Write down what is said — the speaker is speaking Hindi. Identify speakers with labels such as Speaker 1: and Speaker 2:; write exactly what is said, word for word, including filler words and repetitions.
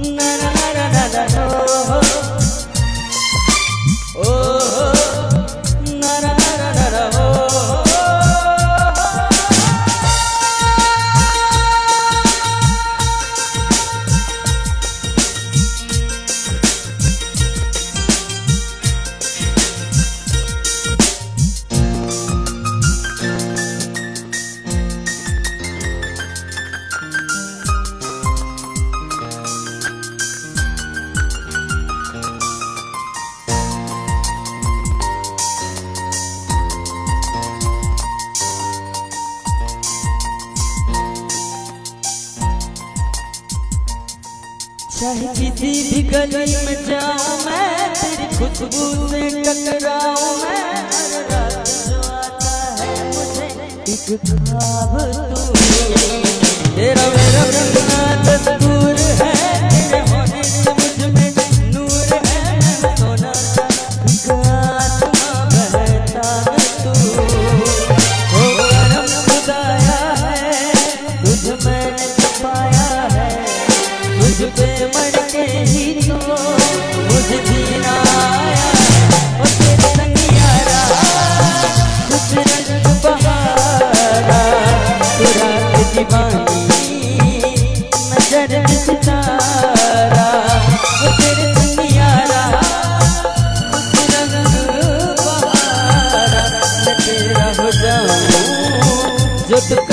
Speaker 1: चाहे किसी भी गली में जाऊं मैं, तेरी खुशबू से टकराऊं मैं। हर रात जो आता है मुझे एक ख्वाब तू, तेरा मेरा अपना तस्वीर है। तेरे होने से मुझ में नूर है। मैं सोना सा आत्मा बहता है तू, ओ करम खुदाया है तुझ मैंने छुपाया है। तुझ पे मर के ही तो मुझे जीना आया। और तेरे संग यारा कुछ रंग बहारा, तू रात दीवानी नजर सितारा। और तेरे संग यारा कुछ रंग बहारा, मैं तेरा हो जाऊं जो तू